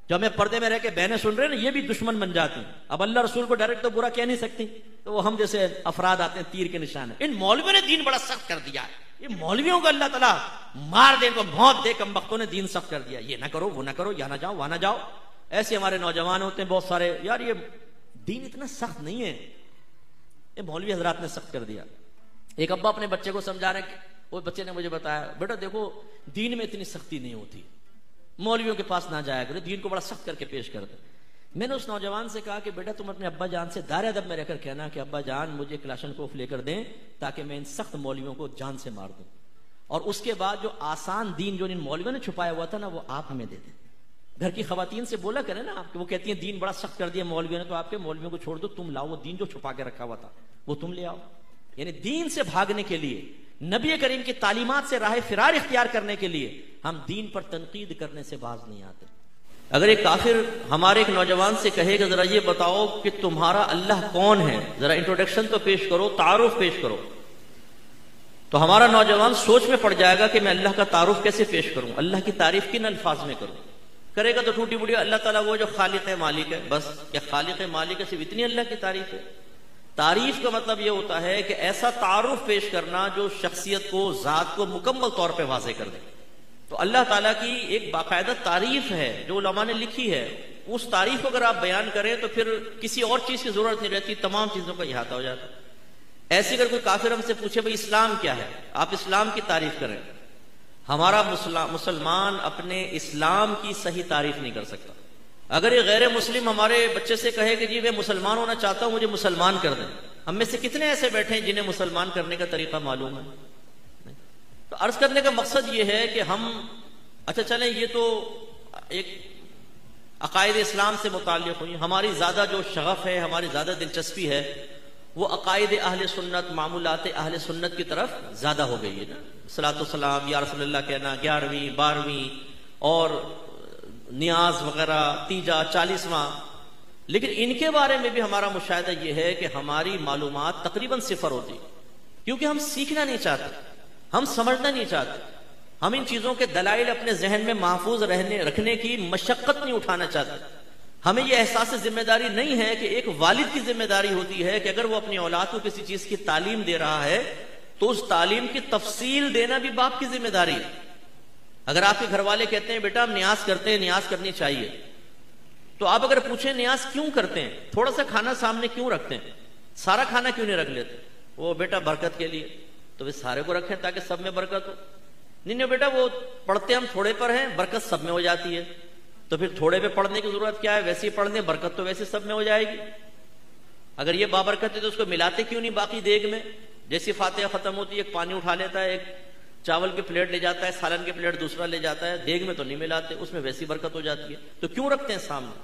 جو ہمیں پردے میں رہ کے بہنیں سن رہے ہیں نا، یہ بھی دشمن بن جاتی ہیں. اب اللہ رسول کو ڈائریکٹ تو برا کہہ نہیں سکتی، تو وہ ہم جیسے افراد آتے ہیں تیر کے نشان ہے. ان مولویوں نے دین بڑا سخت کر دیا ہے، یہ مولویوں کو اللہ تعالیٰ مار دے، کو موت دے، کم بختوں نے دین سخت کر دیا، یہ نہ کرو وہ نہ کرو، یہاں نہ جاؤ وہاں نہ جاؤ. ایسے ہمارے نوجوان ہوتے ہیں بہت سارے، یار یہ دین اتنا سخت نہیں ہے، یہ مولوی حضرات نے سخت کر دیا. ایک ابا اپنے بچے کو سمجھا رہے کہ وہ بچے نے مجھے بتایا، بیٹا دیکھو دین میں اتنی سختی نہیں ہوتی، مولویوں کے پاس نہ جایا کرو، دین کو بڑا سخت کر کے پیش کر دے. میں نے اس نوجوان سے کہا کہ بیٹا تم اپنے ابا جان سے دار ادب میں رہ کر کہنا کہ ابا جان مجھے کلاشن کوف لے کر دیں تاکہ میں ان سخت مولویوں کو جان سے مار دوں، اور اس کے بعد جو آسان دین جو ان مولویوں نے چھپایا ہوا تھا نا وہ آپ ہمیں دے دیں. گھر کی خواتین سے بولا کریں نا آپ کہ وہ کہتی ہیں دین بڑا سخت کر دیا مولویوں نے، تو آپ کے مولویوں کو چھوڑ دو، تم لاؤ وہ دین جو چھپا کے رکھا ہوا تھا وہ تم لے آؤ. یعنی دین سے بھاگنے کے لیے، نبی کریم کی تعلیمات سے راہ فرار اختیار کرنے کے لیے ہم دین پر تنقید کرنے سے باز نہیں آتے. اگر ایک کافر ہمارے ایک نوجوان سے کہے کہ ذرا یہ بتاؤ کہ تمہارا اللہ کون ہے، ذرا انٹروڈکشن تو پیش کرو، تعارف پیش کرو، تو ہمارا نوجوان سوچ میں پڑ جائے گا کہ میں اللہ کا تعارف کیسے پیش کروں، اللہ کی تعریف کن الفاظ میں کروں. کرے گا تو ٹوٹی بڑی اللہ تعالیٰ وہ جو خالق مالک ہے، بس کیا خالق مالک ہے صرف اتنی اللہ کی تعریف ہے؟ تعریف کا مطلب یہ ہوتا ہے کہ ایسا تعارف پیش کرنا جو شخصیت کو، ذات کو مکمل طور پہ واضح کر دے. تو اللہ تعالیٰ کی ایک باقاعدہ تعریف ہے جو علماء نے لکھی ہے، اس تعریف کو اگر آپ بیان کریں تو پھر کسی اور چیز کی ضرورت نہیں رہتی، تمام چیزوں کا احاطہ ہو جاتا. ایسے اگر کوئی کافر ہم سے پوچھے بھئی اسلام کیا ہے، آپ اسلام کی تعریف کریں، ہمارا مسلمان اپنے اسلام کی صحیح تعریف نہیں کر سکتا. اگر یہ غیر مسلم ہمارے بچے سے کہے کہ جی میں مسلمان ہونا چاہتا ہوں مجھے مسلمان کر دیں، ہم میں سے کتنے ایسے بیٹھے ہیں جنہیں مسلمان کرنے کا طریقہ معلوم ہے؟ تو عرض کرنے کا مقصد یہ ہے کہ ہم اچھا چلیں یہ تو ایک عقائد اسلام سے متعلق ہوئی، ہماری زیادہ جو شغف ہے، ہماری زیادہ دلچسپی ہے وہ عقائد اہل سنت، معمولات اہل سنت کی طرف زیادہ ہو گئی ہے نا. صلاۃ والسلام یا رسول اللہ کہنا 11ویں 12ویں اور نیاز وغیرہ 3 40واں، لیکن ان کے بارے میں بھی ہمارا مشاہدہ یہ ہے کہ ہماری معلومات تقریباً صفر ہوتی، کیونکہ ہم سیکھنا نہیں چاہتے، ہم سمجھنا نہیں چاہتے، ہم ان چیزوں کے دلائل اپنے ذہن میں محفوظ رکھنے کی مشقت نہیں اٹھانا چاہتے. ہمیں یہ احساس ذمہ داری نہیں ہے کہ ایک والد کی ذمہ داری ہوتی ہے کہ اگر وہ اپنی اولاد کو کسی چیز کی تعلیم دے رہا ہے تو اس تعلیم کی تفصیل دینا بھی باپ کی ذمہ داری ہے. اگر آپ کے گھر والے کہتے ہیں بیٹا ہم نیاز کرتے ہیں، نیاز کرنی چاہیے، تو آپ اگر پوچھیں نیاز کیوں کرتے ہیں، تھوڑا سا کھانا سامنے کیوں رکھتے ہیں، سارا کھانا کیوں نہیں رکھ لیتے؟ وہ بیٹا برکت کے لیے، تو وہ سارے کو رکھیں تاکہ سب میں برکت ہو. نہیں بیٹا وہ پڑھتے ہم تھوڑے پر ہیں، برکت سب میں ہو جاتی ہے، تو پھر تھوڑے پہ پڑھنے کی ضرورت کیا ہے، ویسے ہی پڑھ لیں، برکت تو ویسے سب میں ہو جائے گی. اگر یہ بابرکت ہے تو اس کو ملاتے کیوں نہیں باقی دیگ میں؟ جیسی فاتحہ ختم ہوتی ہے ایک پانی اٹھا لیتا ہے، ایک چاول کی پلیٹ لے جاتا ہے، سالن کی پلیٹ دوسرا لے جاتا ہے، دیگ میں تو نہیں ملاتے، اس میں ویسی برکت ہو جاتی ہے. تو کیوں رکھتے ہیں سامنے؟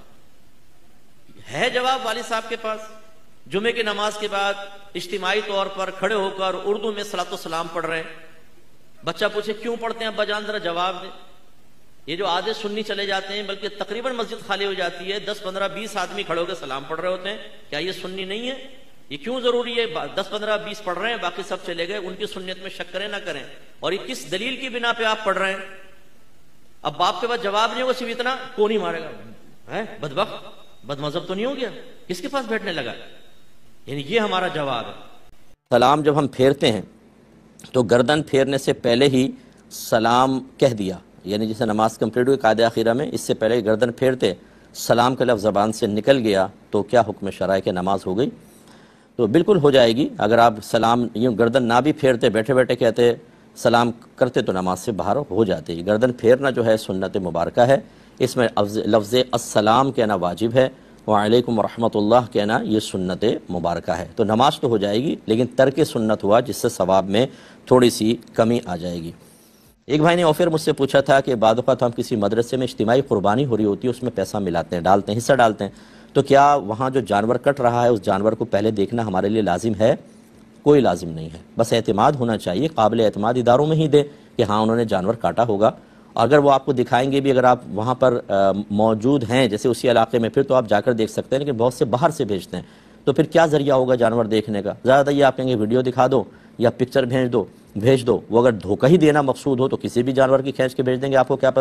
ہے جواب والد صاحب کے پاس. جمعے کی نماز کے بعد اجتماعی طور پر کھڑے ہو کر اردو میں صلاۃ والسلام پڑھ رہے ہیں. بچہ پوچھے کیوں پڑھتے ہیں ابا جان، ذرا جواب دیں. یہ جو آدھے سنی چلے جاتے ہیں، بلکہ تقریباً مسجد خالی ہو جاتی ہے، 10 15 20 آدمی کھڑے ہو کے سلام پڑھ رہے ہوتے ہیں. کیا یہ سنی نہیں ہے؟ یہ کیوں ضروری ہے؟ 10 15 20 پڑھ رہے ہیں، باقی سب چلے گئے، ان کی سنت میں شک کریں نہ کریں. اور یہ کس دلیل کی بنا پہ آپ پڑھ رہے ہیں؟ اب باپ کے پاس جواب نہیں ہوگا، صرف اتنا کون ہی مارے گا، ہے بدبخت، بد مذہب تو نہیں ہو گیا، کس کے پاس بیٹھنے لگا؟ یعنی یہ ہمارا جواب ہے. سلام جب ہم پھیرتے ہیں تو گردن پھیرنے سے پہلے ہی سلام کہہ دیا، یعنی جسے نماز کمپلیٹ ہوئی قاعدہ اخیرہ میں، اس سے پہلے ہی گردن پھیرتے سلام کا لفظ زبان سے نکل گیا تو کیا حکم شرع کہ نماز ہو گئی؟ تو بالکل ہو جائے گی. اگر آپ سلام یوں گردن نہ بھی پھیرتے، بیٹھے بیٹھے کہتے سلام کرتے تو نماز سے باہر ہو جاتے. گردن پھیرنا جو ہے سنت مبارکہ ہے، اس میں لفظ السلام کہنا واجب ہے، وعلیکم ورحمۃ اللہ کہنا یہ سنت مبارکہ ہے. تو نماز تو ہو جائے گی، لیکن ترک سنت ہوا جس سے ثواب میں تھوڑی سی کمی آ جائے گی. ایک بھائی نے آفر مجھ سے پوچھا تھا کہ بعد اوقات ہم کسی مدرسے میں اجتماعی قربانی ہو رہی ہوتی ہے، اس میں پیسہ ملاتے ہیں، ڈالتے ہیں، حصہ ڈالتے ہیں، تو کیا وہاں جو جانور کٹ رہا ہے اس جانور کو پہلے دیکھنا ہمارے لیے لازم ہے؟ کوئی لازم نہیں ہے، بس اعتماد ہونا چاہیے، قابل اعتماد اداروں میں ہی دیں کہ ہاں انہوں نے جانور کاٹا ہوگا. اگر وہ آپ کو دکھائیں گے بھی، اگر آپ وہاں پر موجود ہیں جیسے اسی علاقے میں، پھر تو آپ جا کر دیکھ سکتے ہیں، لیکن بہت سے باہر سے بھیجتے ہیں، تو پھر کیا ذریعہ ہوگا جانور دیکھنے کا؟ زیادہ یہ آپ کہیں گے ویڈیو دکھا دو یا پکچر بھیج دو. وہ اگر دھوکہ ہی دینا مقصود ہو تو کسی بھی جانور کی کھینچ کے بھیج دیں گے، آپ کو کیا پتہ.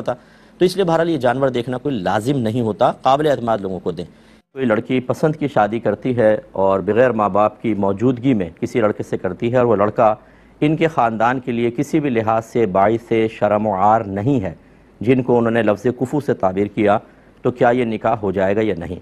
تو اس لیے بہرحال یہ جانور دیکھنا کوئی لازم نہیں ہوتا، قابل اعتماد لوگوں کو دیں۔ کوئی لڑکی پسند کی شادی کرتی ہے اور بغیر ماں باپ کی موجودگی میں کسی لڑکے سے کرتی ہے، اور وہ لڑکا ان کے خاندان کے لیے کسی بھی لحاظ سے باعث شرم و عار نہیں ہے، جن کو انہوں نے لفظ کفو سے تعبیر کیا، تو کیا یہ نکاح ہو جائے گا یا نہیں؟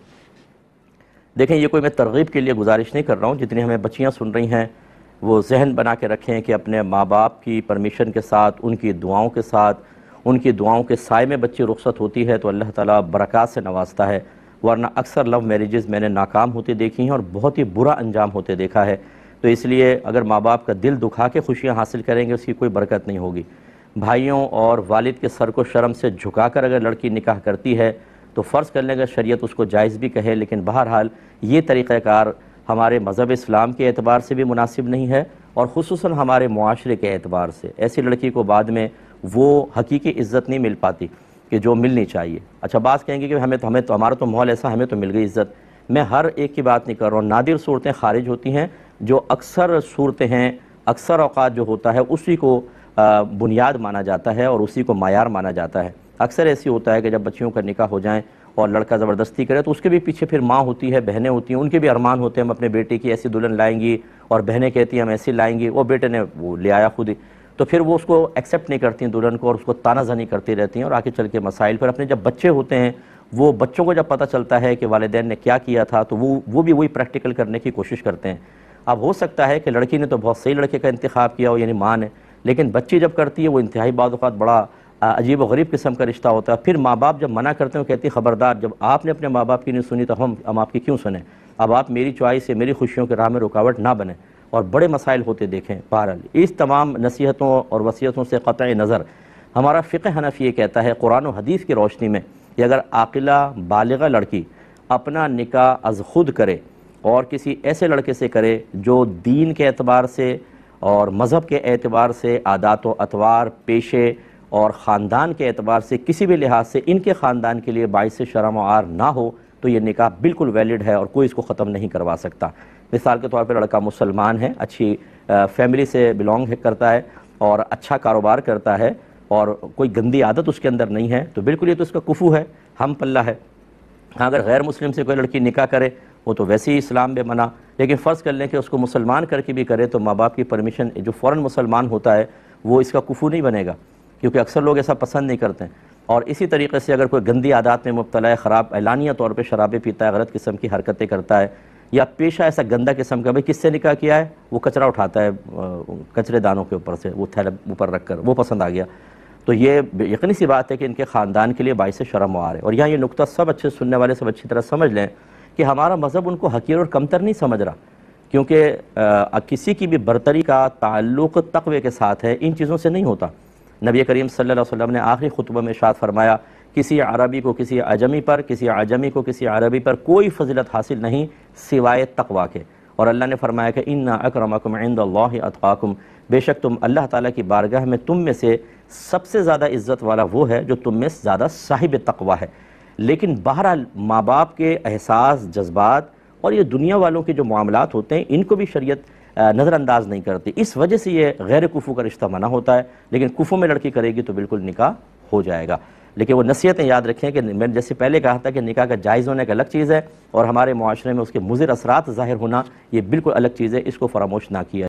دیکھیں، یہ کوئی میں ترغیب کے لیے گزارش نہیں کر رہا ہوں، جتنی ہمیں بچیاں سن رہی ہیں وہ ذہن بنا کے رکھیں کہ اپنے ماں باپ کی پرمیشن کے ساتھ، ان کی دعاؤں کے ساتھ، ان کی دعاؤں کے سائے میں بچی رخصت ہوتی ہے تو اللہ تعالیٰ برکات سے نوازتا ہے، ورنہ اکثر لو میریجز میں نے ناکام ہوتے دیکھی ہیں اور بہت ہی برا انجام ہوتے دیکھا ہے۔ تو اس لیے اگر ماں باپ کا دل دکھا کے خوشیاں حاصل کریں گے، اس کی کوئی برکت نہیں ہوگی۔ بھائیوں اور والد کے سر کو شرم سے جھکا کر اگر لڑکی نکاح کرتی ہے تو فرض کر لیں گے شریعت اس کو جائز بھی کہے، لیکن بہرحال یہ طریقہ کار ہمارے مذہب اسلام کے اعتبار سے بھی مناسب نہیں ہے، اور خصوصاً ہمارے معاشرے کے اعتبار سے۔ ایسی لڑکی کو بعد میں وہ حقیقی عزت نہیں مل پاتی کہ جو ملنی چاہیے۔ اچھا، بعض کہیں گے کہ ہمارا تو ماحول ایسا، ہمیں تو مل گئی عزت۔ میں ہر ایک کی بات نہیں کر رہا ہوں، نادر صورتیں خارج ہوتی ہیں، جو اکثر صورتیں ہیں، اکثر اوقات جو ہوتا ہے اسی کو بنیاد مانا جاتا ہے اور اسی کو معیار مانا جاتا ہے۔ اکثر ایسی ہوتا ہے کہ جب بچیوں کا نکاح ہو جائیں اور لڑکا زبردستی کرے تو اس کے بھی پیچھے پھر ماں ہوتی ہے، بہنیں ہوتی ہیں، ان کے بھی ارمان ہوتے ہیں ہم اپنے بیٹے کی ایسی دلہن لائیں گی، اور بہنیں کہتی ہیں ہم ایسی لائیں گی، وہ بیٹے نے وہ لے آیا خود ہی، تو پھر وہ اس کو ایکسیپٹ نہیں کرتی دلہن کو، اور اس کو تانا زنی کرتی رہتی ہیں، اور آگے چل کے مسائل پر اپنے جب بچے ہوتے ہیں، وہ بچوں کو جب پتہ چلتا ہے کہ والدین نے کیا کیا تھا تو وہ بھی وہی پریکٹیکل کرنے کی کوشش کرتے ہیں۔ اب ہو سکتا ہے کہ لڑکی نے تو بہت صحیح لڑکے کا انتخاب کیا ہو، یعنی ماں نے، لیکن بچی جب کرتی ہے وہ انتہائی بعض اوقات بڑا عجیب و غریب قسم کا رشتہ ہوتا ہے۔ پھر ماں باپ جب منع کرتے ہیں وہ کہتی ہے خبردار، جب آپ نے اپنے ماں باپ کی نہیں سنی تو ہم آپ کی کیوں سنیں؟ اب آپ میری چوائس سے میری خوشیوں کے راہ میں رکاوٹ نہ بنیں، اور بڑے مسائل ہوتے دیکھیں۔ بہرحال اس تمام نصیحتوں اور وصیتوں سے قطع نظر ہمارا فقہ حنفی یہ کہتا ہے قرآن و حدیث کی روشنی میں کہ اگر عاقلہ بالغہ لڑکی اپنا نکاح از خود کرے اور کسی ایسے لڑکے سے کرے جو دین کے اعتبار سے اور مذہب کے اعتبار سے، عادات و اطوار، پیشے اور خاندان کے اعتبار سے کسی بھی لحاظ سے ان کے خاندان کے لیے باعث شرم و عار نہ ہو، تو یہ نکاح بالکل ویلڈ ہے اور کوئی اس کو ختم نہیں کروا سکتا۔ مثال کے طور پر لڑکا مسلمان ہے، اچھی فیملی سے بلونگ کرتا ہے اور اچھا کاروبار کرتا ہے اور کوئی گندی عادت اس کے اندر نہیں ہے، تو بالکل یہ تو اس کا کفو ہے، ہم پلہ ہے۔ ہاں، اگر غیر مسلم سے کوئی لڑکی نکاح کرے وہ تو ویسے ہی اسلام میں منع، لیکن فرض کر لیں کہ اس کو مسلمان کر کے بھی کرے تو ماں باپ کی پرمیشن جو فوراً مسلمان ہوتا ہے وہ اس کا کفو نہیں بنے گا، کیونکہ اکثر لوگ ایسا پسند نہیں کرتے ہیں۔ اور اسی طریقے سے اگر کوئی گندی عادات میں مبتلا ہے، خراب اعلانیہ طور پہ شرابیں پیتا ہے، غلط قسم کی حرکتیں کرتا ہے، یا پیشہ ایسا گندا قسم کا، بھئی کس سے نکاح کیا ہے، وہ کچرا اٹھاتا ہے کچرے دانوں کے اوپر سے، وہ تھیلا اوپر رکھ کر، وہ پسند آ گیا، تو یہ یقینی سی بات ہے کہ ان کے خاندان کے لیے باعث شرم و عار ہے۔ اور یہاں یہ نقطہ سب اچھے سننے والے سب اچھی طرح سمجھ لیں کہ ہمارا مذہب ان کو حقیر اور کمتر نہیں سمجھ رہا، کیونکہ کسی کی بھی برتری کا تعلق تقوی کے ساتھ ہے، ان چیزوں سے نہیں ہوتا۔ نبی کریم صلی اللہ علیہ وسلم نے آخری خطبہ میں ارشاد فرمایا کسی عربی کو کسی عجمی پر، کسی عجمی کو کسی عربی پر کوئی فضیلت حاصل نہیں سوائے تقوی کے، اور اللہ نے فرمایا کہ ان اکرمکم عند اللہ اتقاکم، بے شک تم اللہ تعالیٰ کی بارگاہ میں تم میں سے سب سے زیادہ عزت والا وہ ہے جو تم میں زیادہ صاحب تقوی ہے۔ لیکن بہرحال ماں باپ کے احساس، جذبات اور یہ دنیا والوں کے جو معاملات ہوتے ہیں ان کو بھی شریعت نظر انداز نہیں کرتی، اس وجہ سے یہ غیر کفو کا رشتہ منع ہوتا ہے، لیکن کفو میں لڑکی کرے گی تو بالکل نکاح ہو جائے گا۔ لیکن وہ نصیحتیں یاد رکھیں کہ میں نے جیسے پہلے کہا تھا کہ نکاح کا جائز ہونے ایک الگ چیز ہے، اور ہمارے معاشرے میں اس کے مضر اثرات ظاہر ہونا یہ بالکل الگ چیز ہے، اس کو فراموش نہ کیا